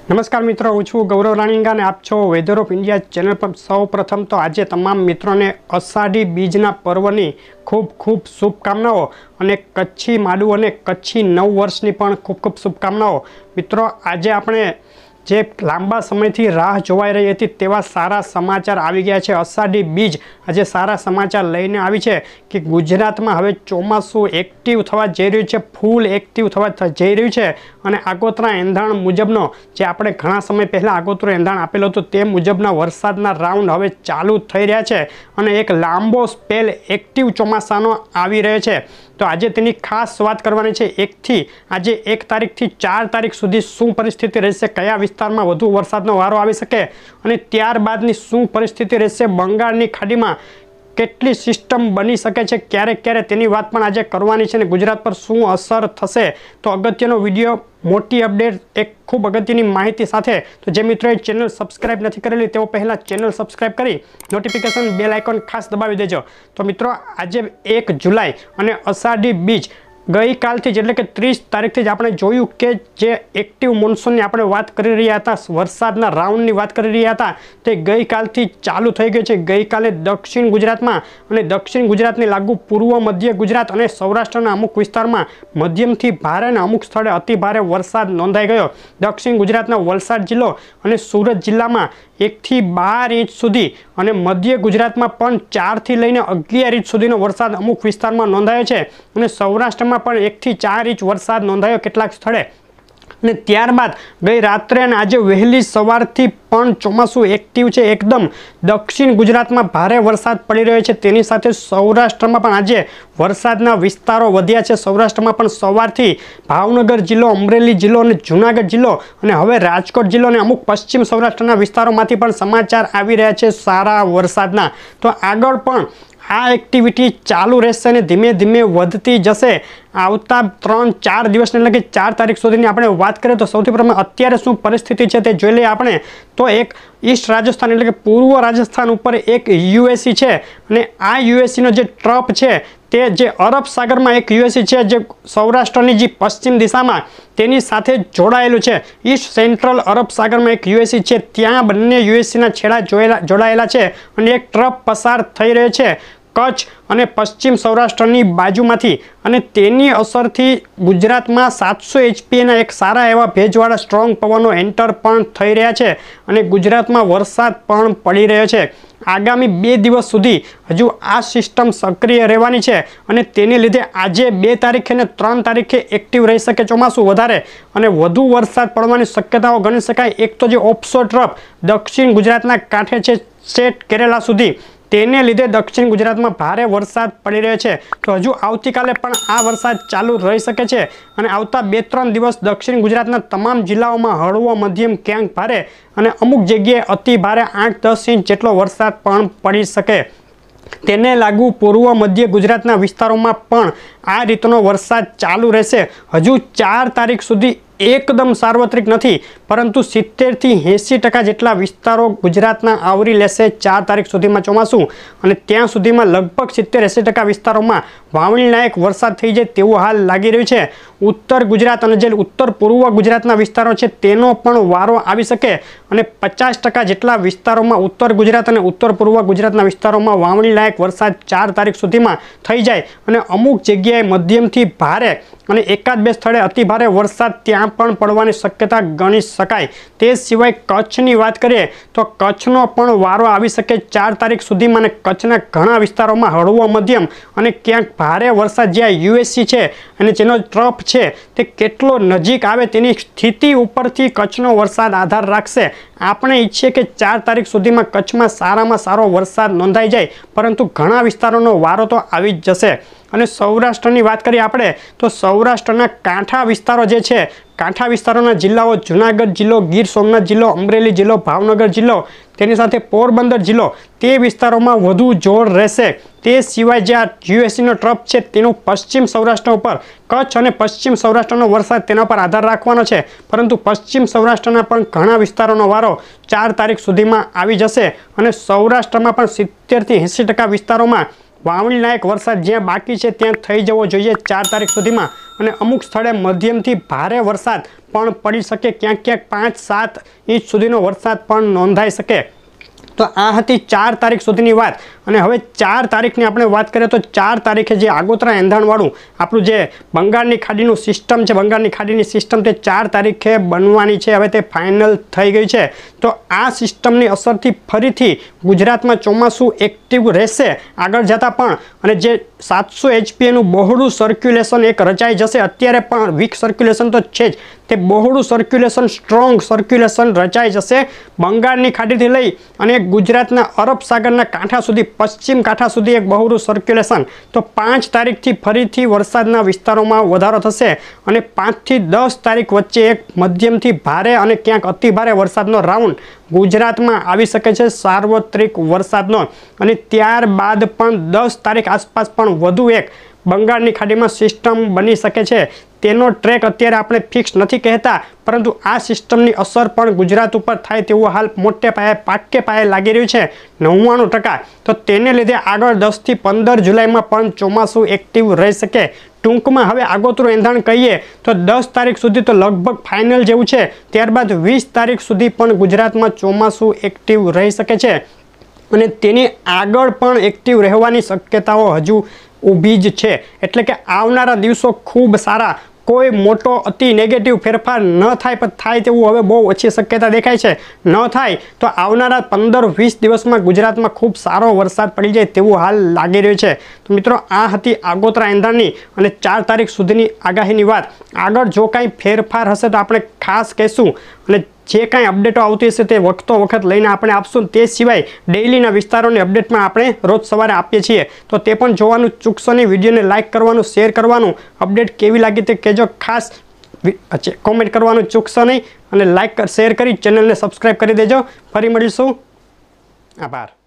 नमस्कार मित्रों, हूँ छूँ गौरव राणींगा ने आप छो वेदर ऑफ इंडिया चैनल पर। सौ प्रथम तो आज तमाम मित्रों ने अषाढ़ी बीजना पर्वनी खूब खूब शुभकामनाओं और कच्छी माडू और कच्छी नव वर्षनी पण खूब खूब शुभकामनाओं। मित्रों, आज आपणे जे लांबा समयथी राह जोवाई रही थी तेवा सारा समाचार आवी गया है। अषाढ़ी बीज आज सारा समाचार लईने आवी छे कि गुजरात में हवे चोमासु एक्टिव थवा जई रह्युं छे, फूल एक्टिव थवा जई रह्युं छे अने आगोतरा एंधाण मुजबनो जे आपणे घणा समय पहला आगोतरो एंधाण आपेलो हतो ते मुजबना वरसादना राउंड हवे चालू थई रह्या छे अने एक लांबो स्पेल एक्टिव चोमासानो आवी रह्यो छे। तो आज तेनी खास वात करवानी छे। 1 थी आज 1 तारीख थी 4 तारीख सुधी शुं परिस्थिति रहेशे, कया विस्तारमां वधु वरसादनो वारो आवी शके अने त्यारबादनी शुं परिस्थिति रहेशे, बंगाळनी खाडीमां केटली सिस्टम बनी शके छे, क्यारेक क्यारे तेनी वात पण आज करवानी छे। गुजरात पर शुं असर थशे तो अगत्यनो विडियो मोटी अपडेट एक खूब अगत्यनी माहिती साथे। तो जे मित्रोए चेनल सब्सक्राइब नहीं करेली तेओ पहला चेनल सब्सक्राइब करी नोटिफिकेशन बेल आइकन खास दबावी देजो। तो मित्रों, आज 1 जुलाई अने अषाढ़ी बीज गई काल थी एटले के 30 तारीख थी आपणे जोयुं के जे एक्टिव मोन्सूननी आपणे वात करी रह्या हता, वरसादना राउंडनी वात करी रह्या हता, ते गई काल थी चालू थई गई छे। गई काले दक्षिण गुजरातमां अने दक्षिण गुजरातने लागू पूर्व मध्य गुजरात अने सौराष्ट्રના अमुक विस्तारमां मध्यमथी भारे अने अमुक स्थळे अति भारे वरसाद नोंधाई गयो। दक्षिण गुजरातना वलसाड जिल्लो अने सूरत जिल्लामां 1 થી 12 इंच सुधी अने मध्य गुजरातमां पण 4 થી लईने 11 इंच सुधीनो वरसाद अमुक विस्तारमां नोंधायो छे अने सौराष्ट्रमां पण 1 થી 4 इंच वरसाद नोंधायो केटलाक स्थळे। ने त्यारबाद गई रात्रे अने आज वहेली सवारथी पण चोमासु एक्टिव छे। एकदम दक्षिण गुजरात में भारे वरसाद पड़ी रह्यो छे, तेनी साथे सौराष्ट्र में पण आज वरसादना विस्तारो वध्या छे। सौराष्ट्र में पण सवारथी भावनगर जिल्लो, अमरेली जिल्लो अने जूनागढ़ जिल्लो अने हवे राजकोट जिल्लो अने अमुक पश्चिम सौराष्ट्રના विस्तारोमांथी पण समाचार आवी रह्या छे सारा वरसादना। तो आगळ पण आ एक्टिविटी चालू रहेशे अने धीमे धीमे वधती जशे। आवता 3-4 दिवस ने लगे 4 तारीख सुधीनी आपणे वात करीए तो सौथी प्रथम अत्यारे शुं परिस्थिति छे ते जोई लईए आपणे। तो एक ईस्ट राजस्थान एटले के पूर्व राजस्थान उपर एक यूएसी छे अने आ यूएसी नो जे ट्रप छे ते जे अरब सागर में एक यूएसी छे जे सौराष्ट्रनी जी पश्चिम दिशा में तेनी साथे जोड़ायेलुं छे। ईस्ट सेंट्रल अरब सागर में एक यूएसी छे, त्यां बंने यूएसी ना छेड़ा जोड़ायेला छे अने एक ट्रप पसार थई रह्यो छे कच्छ अने पश्चिम सौराष्ट्रनी बाजुमांथी अने तेनी असरथी गुजरातमां 700 HP ना एक सारा एवा भेजवाळा स्ट्रोंग पवनो एंटर पण थई रह्या छे अने गुजरातमां वरसाद पण पड़ी रह्यो छे। आगामी 2 दिवस सुधी हजू आ सिस्टम सक्रिय रहेवानी छे अने तेने लीधे आजे 2 तारीखे ने 3 तारीखे एक्टिव रही शके चोमासु वधारे अने वधु वरसाद पड़वानी शक्यताओ गणी शकाय। एक तो जे ऑफशोर ट्रफ दक्षिण गुजरातना कांठे छे सेट केरेला सुधी तेने लीधे दक्षिण गुजरात में भारे वरसाद पड़ी रह्यो छे। तो हजू आवतीकाले पण आ वरसाद चालू रही शके छे अने आवता 2-3 दिवस दक्षिण गुजरातना तमाम जिल्लाओमां हळवो मध्यम क्यांक भारे अने अमुक जग्याए अति भारे 8-10 इंच जेटलो वरसाद पण पड़ी शके। तेने लागू पूर्व मध्य गुजरातना विस्तारोमां पण आ रीतनो वरसाद चालू रहेशे। हजू 4 तारीख सुधी एकदम सार्वत्रिक नहीं परंतु 70 થી 80% जेटला विस्तारों गुजरातना आवरी लेशे 4 तारीख सुधीमां चोमासु अने त्यां सुधीमां लगभग 70-80% विस्तारोमां वावणी लायक वरसाद थई जाय तेवुं हाल लागी रह्युं छे। उत्तर गुजरात अने जे उत्तर पूर्व गुजरातना विस्तारो छे तेनो पण वारो आवी शके अने 50% जेटला विस्तारोमां उत्तर गुजरात अने उत्तर पूर्व गुजरातना विस्तारोमां वावणी लायक वरसाद 4 तारीख सुधीमां थई जाय अने अमुक जग्याए मध्यमथी भारे अने एकाद बे स्थळे अति भारे वरसाद त्यां पण पड़वानी शक्यता गणी शकाय। ते सिवाय कच्छनी वात करीए तो कच्छनो पण वारो आवी शके 4 तारीख सुधीमां अने कच्छना घणा विस्तारोमां हळवो मध्यम अने क्यांक भारे वरसाद ज्यां यूएससी छे अने जेनो ट्रफ छे ते केटलो नजीक आवे तेनी स्थिति उपरथी कच्छनो वरसाद आधार राखशे। आपणे इच्छीए के 4 तारीख सुधीमां कच्छमां सारामां सारो वरसाद नोंधाई जाय परंतु घणा विस्तारोनो वारो तो आवी ज जशे। अने सौराष्ट्रनी वात करीए आपणे तो सौराष्ट्रना कांठा विस्तारो जे छे कांठा विस्तारोना जिल्लाओ जूनागढ़ जिल्लो, गीर सोमनाथ जिल्लो, अमरेली जिल्लो, भावनगर जिल्लो तेनी साथे पोरबंदर जिल्लो ते विस्तारोमां वधु जोर रहेशे। ते सिवाय जे यूएससी नो ट्रप छे तेनो पश्चिम सौराष्ट्र पर कच्छ अने पश्चिम सौराष्ट्रनो वरसाद तेना पर आधार राखवानो छे परंतु पश्चिम सौराष्ट्રના पण घणा विस्तारोनो वारो 4 तारीख सुधीमां आवी जशे अने सौराष्ट्રમાં पण 70 થી 80% विस्तारोमां वावणी लायक वरसाद ज्यां बाकी है त्यां थई जवो जोईए 4 तारीख सुधीमां અને અમુક સ્થળે મધ્યમથી ભારે વરસાદ પણ પડી શકે, ક્યાંક ક્યાંક 5-7 ઇંચ સુધીનો વરસાદ પણ નોંધાઈ શકે। તો આ હતી 4 તારીખ સુધીની વાત। અને હવે 4 તારીખની આપણે વાત કરીએ તો 4 તારીખે જે આગોતરા એંધાણવાળું આપણું જે બંગાળની ખાડીનું સિસ્ટમ છે, બંગાળની ખાડીની સિસ્ટમ તે 4 તારીખે બનવાની છે, હવે તે ફાઇનલ થઈ ગઈ છે। તો આ સિસ્ટમની અસરથી ફરીથી ગુજરાતમાં ચોમાસું એક્ટિવ રહેશે આગળ જતાં પણ, અને જે 700 HPAનું બહોળું સર્ક્યુલેશન એક રચાઈ જશે। અત્યારે પણ વીક સર્ક્યુલેશન તો છે જ, તે બહોળું સર્ક્યુલેશન, સ્ટ્રોંગ સર્ક્યુલેશન રચાઈ જશે બંગાળની ખાડીથી લઈ અને ગુજરાતના અરબ સાગરના કાંઠા સુધી, પશ્ચિમ કાંઠા સુધી એક બહોળું સર્ક્યુલેશન। તો 5 તારીખથી ફરીથી વરસાદના વિસ્તારોમાં વધારો થશે અને 5 થી 10 તારીખ વચ્ચે એક મધ્યમથી ભારે અને ક્યાંક અતિ ભારે વરસાદનો રાઉન્ડ ગુજરાતમાં આવી શકે છે, સાર્વત્રિક વરસાદનો। અને ત્યારબાદ પણ 10 તારીખ આસપાસ પણ વધુ એક બંગાળની ખાડીમાં સિસ્ટમ બની શકે છે। તેનો ટ્રેક અત્યારે આપણે ફિક્સ નથી કહેતા, પરંતુ આ સિસ્ટમની અસર પણ ગુજરાત ઉપર થાય તેવું હાલ મોટે પાયે, પાકે પાયે લાગી રહ્યું છે 99%। તો તેને લીધે આગળ 10 થી 15 જુલાઈમાં પણ ચોમાસું એક્ટિવ રહી શકે। ટૂંકમાં હવે આગોતરું એંધાણ કહીએ તો 10 તારીખ સુધી તો લગભગ ફાઇનલ જેવું છે, ત્યારબાદ 20 તારીખ સુધી પણ ગુજરાતમાં ચોમાસું એક્ટિવ રહી શકે છે અને તેની આગળ પણ એક્ટિવ રહેવાની શક્યતાઓ હજુ ઊભી જ છે। એટલે કે આવનારા દિવસો ખૂબ સારા, કોઈ મોટો અતિ નેગેટિવ ફેરફાર ન થાય, પણ થાય તેવું હવે બહુ ઓછી શક્યતા દેખાય છે। ન થાય તો આવનારા 15-20 દિવસમાં ગુજરાતમાં ખૂબ સારો વરસાદ પડી જાય તેવું હાલ લાગી રહ્યું છે। તો મિત્રો, આ હતી આગોતરા એંધાણની અને 4 તારીખ સુધીની આગાહીની વાત। આગળ જો કાંઈ ફેરફાર હશે તો આપણે ખાસ કહીશું, અને જે કાંઈ અપડેટો આવતી હશે તે વખતો વખત લઈને આપણે આપશું। તે સિવાય ડેઇલીના વિસ્તારોની અપડેટમાં આપણે રોજ સવારે આપીએ છીએ, તો તે પણ જોવાનું ચૂકશો નહીં। વિડીયોને લાઇક કરવાનું, શેર કરવાનું, અપડેટ કેવી લાગી તે કહેજો, ખાસ કોમેન્ટ કરવાનું ચૂકશો નહીં, અને લાઇક શેર કરી ચેનલને સબસ્ક્રાઈબ કરી દેજો। ફરી મળીશું, આભાર।